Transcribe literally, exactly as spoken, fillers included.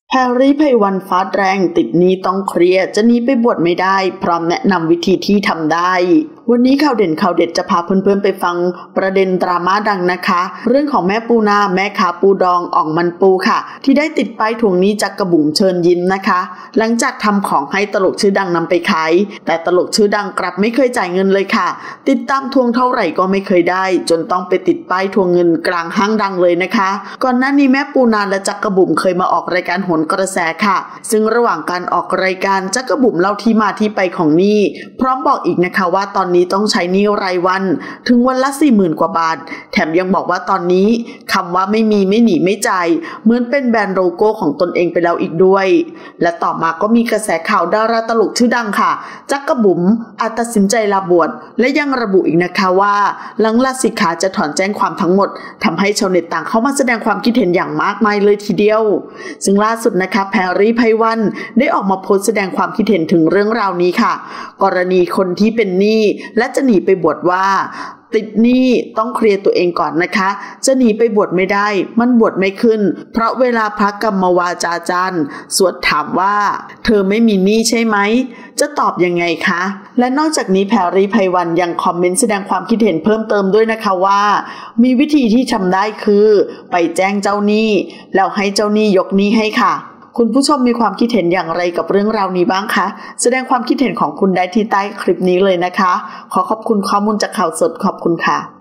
แพรรี่ไพวันฟาดแรงติดหนี้ต้องเคลียร์จะหนีไปบวชไม่ได้พร้อมแนะนำวิธีที่ทำได้วันนี้ข่าวเด่นข่าวเด็ดจะพาเพื่อนๆไปฟังประเด็นดราม่าดังนะคะเรื่องของแม่ปูนาแม่ขาปูดองอ่องมันปูค่ะที่ได้ติดป้ายทวงหนี้จากกระบุ๋มเชิญยิ้มนะคะหลังจากทำของให้ตลกชื่อดังนำไปขายแต่ตลกชื่อดังกลับไม่เคยจ่ายเงินเลยค่ะติดตามทวงเท่าไหร่ก็ไม่เคยได้จนต้องไปติดป้ายทวงเงินกลางห้างดังเลยนะคะก่อนหน้านี้แม่ปูนาและจักรบุ๋มเคยมาออกรายการโหนกระแสค่ะซึ่งระหว่างการออกรายการจักรบุ๋มเล่าที่มาที่ไปของหนี้พร้อมบอกอีกนะคะว่าตอนนี้ต้องใช้หนี้รายวันถึงวันละ สี่หมื่น กว่าบาทแถมยังบอกว่าตอนนี้คำว่าไม่มีไม่หนีไม่จ่ายเหมือนเป็นแบรนด์โลโก้ของตนเองไปแล้วอีกด้วยและต่อมาก็มีกระแสข่าวดาราตลกชื่อดังค่ะจักรบุ๋มอาจตัดสินใจลาบวชและยังระบุอีกนะคะว่าหลังลาสิกขาจะถอนแจ้งความทั้งหมดทำให้ชาวเน็ตต่างเข้ามาแสดงความคิดเห็นอย่างมากมายเลยทีเดียวซึ่งล่าสุดนะคะแพรรี่ไพวันได้ออกมาโพสต์แสดงความคิดเห็นถึงเรื่องราวนี้ค่ะกรณีคนที่เป็นหนี้และจะหนีไปบวชว่าติดหนี้ต้องเคลียร์ตัวเองก่อนนะคะจะหนีไปบวชไม่ได้มันบวชไม่ขึ้นเพราะเวลาพระกรรมวาจาจารย์สวดถามว่าเธอไม่มีหนี้ใช่ไหมจะตอบยังไงคะและนอกจากนี้แพรรี่ไพวันยังคอมเมนต์แสดงความคิดเห็นเพิ่มเติมด้วยนะคะว่ามีวิธีที่ทำได้คือไปแจ้งเจ้าหนี้แล้วให้เจ้าหนี้ยกหนี้ให้ค่ะคุณผู้ชมมีความคิดเห็นอย่างไรกับเรื่องราวนี้บ้างคะแสดงความคิดเห็นของคุณได้ที่ใต้คลิปนี้เลยนะคะขอขอบคุณข้อมูลจากข่าวสดขอบคุณค่ะ